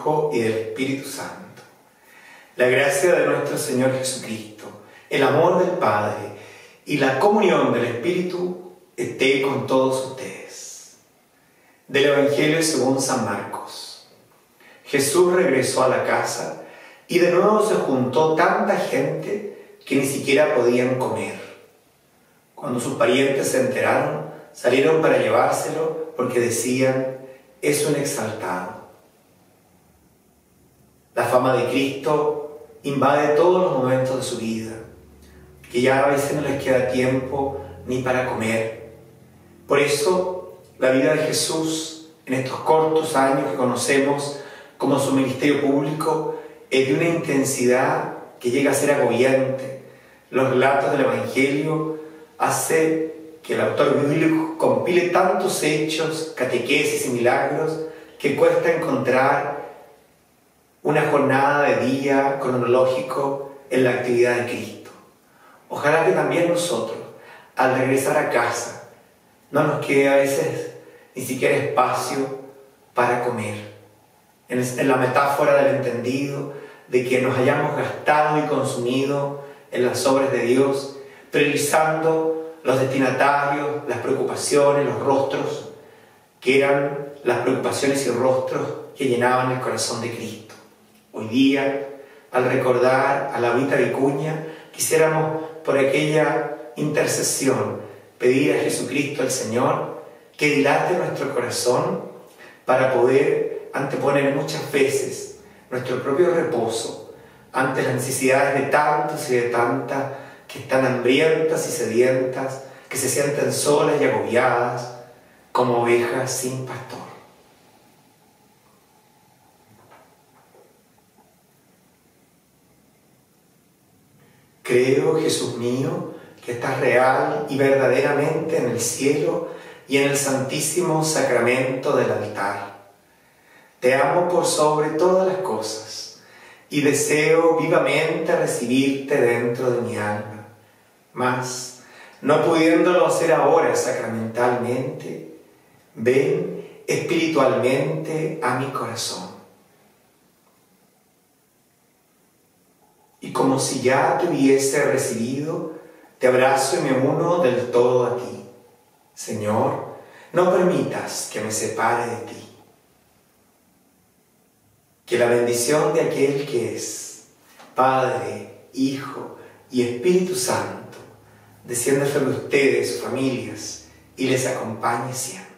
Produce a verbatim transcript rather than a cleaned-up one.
Hijo y del Espíritu Santo. La gracia de nuestro Señor Jesucristo, el amor del Padre y la comunión del Espíritu esté con todos ustedes. Del Evangelio según San Marcos. Jesús regresó a la casa y de nuevo se juntó tanta gente que ni siquiera podían comer. Cuando sus parientes se enteraron, salieron para llevárselo porque decían: es un exaltado. La fama de Cristo invade todos los momentos de su vida, que ya a veces no les queda tiempo ni para comer. Por eso, la vida de Jesús, en estos cortos años que conocemos como su ministerio público, es de una intensidad que llega a ser agobiante. Los relatos del Evangelio hacen que el autor bíblico compile tantos hechos, catequesis y milagros que cuesta encontrar una jornada de día cronológico en la actividad de Cristo. Ojalá que también nosotros, al regresar a casa, no nos quede a veces ni siquiera espacio para comer. En, en la metáfora del entendido, de que nos hayamos gastado y consumido en las obras de Dios, priorizando los destinatarios, las preocupaciones, los rostros, que eran las preocupaciones y rostros que llenaban el corazón de Cristo. Hoy día, al recordar a la Vita Vicuña, quisiéramos por aquella intercesión pedir a Jesucristo el Señor que dilate nuestro corazón para poder anteponer muchas veces nuestro propio reposo ante las necesidades de tantos y de tantas que están hambrientas y sedientas, que se sienten solas y agobiadas como ovejas sin pastor. Creo, Jesús mío, que estás real y verdaderamente en el cielo y en el santísimo sacramento del altar. Te amo por sobre todas las cosas y deseo vivamente recibirte dentro de mi alma. Mas, no pudiéndolo hacer ahora sacramentalmente, ven espiritualmente a mi corazón. Y como si ya te hubiese recibido, te abrazo y me uno del todo a ti. Señor, no permitas que me separe de ti. Que la bendición de aquel que es Padre, Hijo y Espíritu Santo descienda sobre ustedes, sus familias, y les acompañe siempre.